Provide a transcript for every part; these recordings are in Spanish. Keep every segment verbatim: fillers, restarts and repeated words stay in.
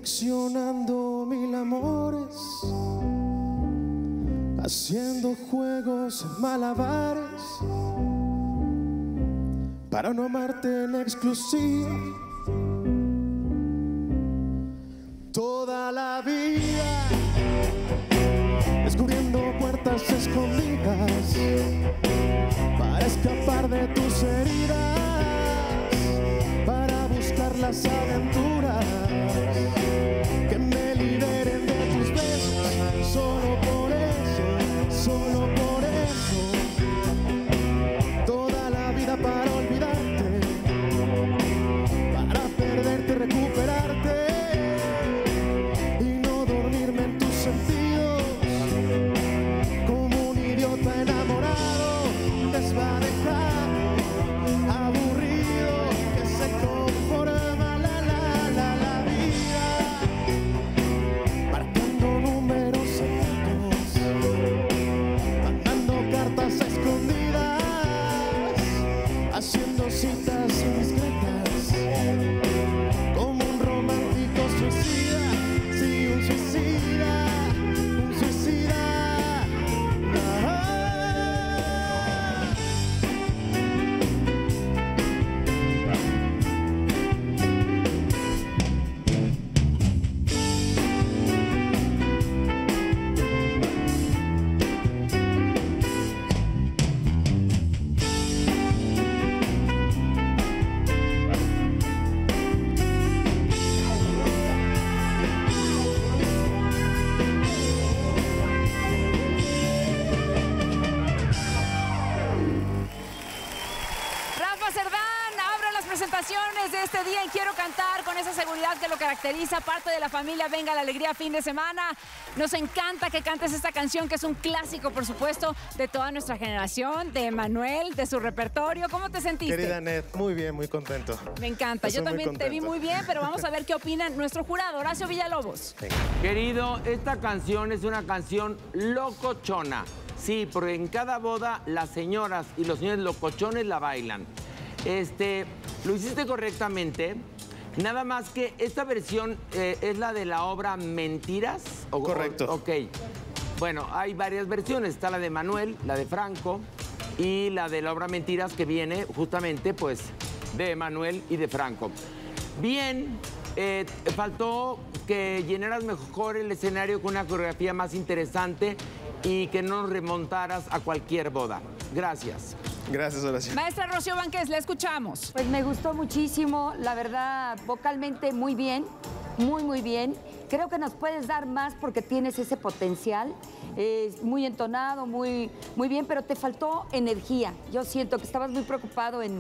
coleccionando mil amores, haciendo juegos malabares para no amarte en exclusiva toda la vida, descubriendo puertas escondidas para escapar de tus heridas, para buscar las aventuras que me liberen de tus besos. Solo por eso, solo por eso, toda la vida para olvidarte, para perderte, recuperarte y no dormirme en tus sentidos como un idiota enamorado, desvanejado, aburrido, que se conforma la la la la vida, marcando números secretos, mandando cartas escondidas, haciendo citas indiscretas, como un romántico suicida, sí, un suicida, un suicida. Ah. Rafa Cerdán abre las presentaciones de este día en Quiero Cantar con esa seguridad que lo caracteriza, parte de la familia Venga la Alegría fin de semana. Nos encanta que cantes esta canción, que es un clásico, por supuesto, de toda nuestra generación, de Manuel, de su repertorio. ¿Cómo te sentiste? Querida Net, muy bien, muy contento. Me encanta. Yo Estoy muy también te vi contento. muy bien, pero vamos a ver qué opina nuestro jurado, Horacio Villalobos. Querido, esta canción es una canción locochona. Sí, porque en cada boda las señoras y los señores locochones la bailan. Este, lo hiciste correctamente. Nada más que esta versión eh, es la de la obra Mentiras. ¿O, Correcto. o- ok. Bueno, hay varias versiones. Está la de Manuel, la de Franco y la de la obra Mentiras, que viene justamente pues de Manuel y de Franco. Bien, eh, faltó que llenaras mejor el escenario con una coreografía más interesante y que no nos remontaras a cualquier boda. Gracias. Gracias, Horacio. Maestra Rocío Banqués, la escuchamos. Pues me gustó muchísimo, la verdad, vocalmente muy bien, muy, muy bien. Creo que nos puedes dar más porque tienes ese potencial. Es muy entonado, muy, muy bien, pero te faltó energía. Yo siento que estabas muy preocupado en,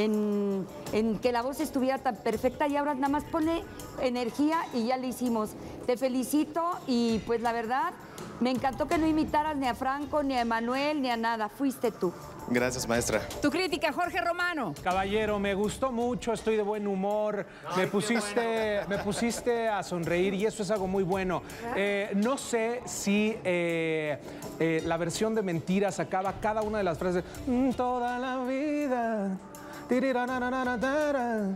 en, en que la voz estuviera tan perfecta y ahora nada más pone energía y ya le hicimos. Te felicito y pues la verdad, me encantó que no imitaras ni a Franco, ni a Emanuel, ni a nada. Fuiste tú. Gracias, maestra. Tu crítica, Jorge Romano. Caballero, me gustó mucho, estoy de buen humor, me pusiste, me pusiste a sonreír y eso es algo muy bueno. Eh, no sé si eh, eh, la versión de Mentiras acaba cada una de las frases, "Mm, toda la vida. Tirirarararara,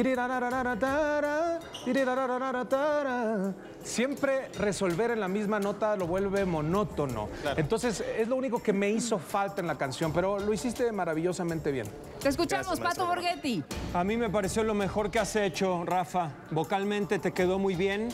tirirarararara, tirirarararara". Siempre resolver en la misma nota lo vuelve monótono. Claro. Entonces, es lo único que me hizo falta en la canción, pero lo hiciste maravillosamente bien. Te escuchamos, Gracias, Pato maestra. Borghetti. A mí me pareció lo mejor que has hecho, Rafa. Vocalmente te quedó muy bien.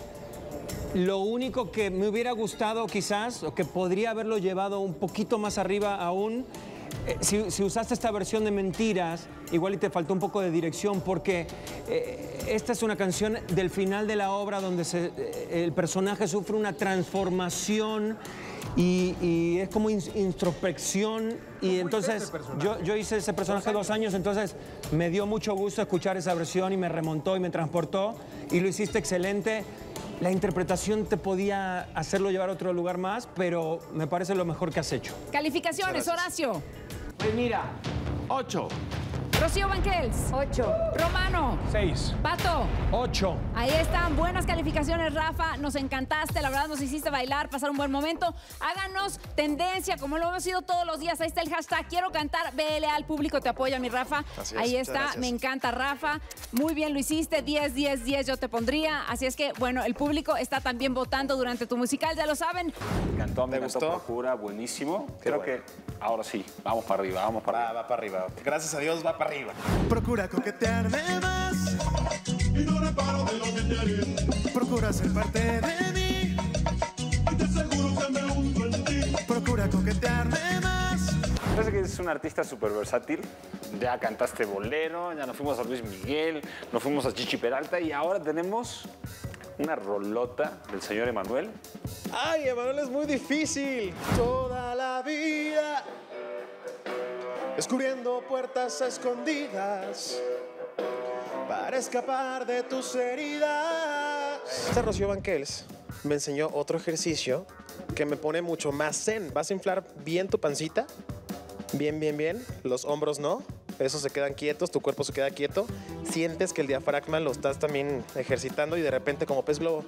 Lo único que me hubiera gustado quizás, o que podría haberlo llevado un poquito más arriba aún, eh, si, si usaste esta versión de Mentiras, igual y te faltó un poco de dirección, porque eh, esta es una canción del final de la obra donde se, eh, el personaje sufre una transformación y, y es como in- introspección. Y entonces yo, yo hice ese personaje dos años, entonces me dio mucho gusto escuchar esa versión y me remontó y me transportó y lo hiciste excelente. La interpretación te podía hacerlo llevar a otro lugar más, pero me parece lo mejor que has hecho. Calificaciones, Horacio. Pues mira, ocho. Rocío Banquels. Ocho. Romano. Seis. Pato. Ocho. Ahí están, buenas calificaciones, Rafa. Nos encantaste, la verdad nos hiciste bailar, pasar un buen momento. Háganos tendencia, como lo hemos sido todos los días. Ahí está el hashtag Quiero Cantar. B L A, el público te apoya, mi Rafa. Así es, Ahí muchas está, gracias. me encanta, Rafa. Muy bien lo hiciste, diez, diez, diez yo te pondría. Así es que, bueno, el público está también votando durante tu musical, ya lo saben. Me encantó, me ¿Te encantó gustó? Procura, buenísimo. Qué Creo bueno. que ahora sí, vamos para arriba, vamos para Va, arriba. va para arriba. Gracias a Dios, va para arriba. Procura coquetearme más y no reparo de lo que te haré. Procura ser parte de mí y te aseguro que me hundo en ti. Procura coquetearme más. Parece que es un artista súper versátil. Ya cantaste bolero, ya nos fuimos a Luis Miguel, nos fuimos a Chichi Peralta y ahora tenemos una rolota del señor Emanuel. Ay, Emanuel, es muy difícil. Toda la vida descubriendo puertas escondidas para escapar de tus heridas. Esta Rocío Banquels me enseñó otro ejercicio que me pone mucho más zen. Vas a inflar bien tu pancita, bien, bien, bien. Los hombros no, esos se quedan quietos, tu cuerpo se queda quieto. Sientes que el diafragma lo estás también ejercitando y de repente como pez globo.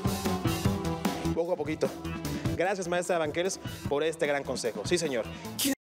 Poco a poquito. Gracias, maestra Banquels, por este gran consejo. Sí, señor. Quiero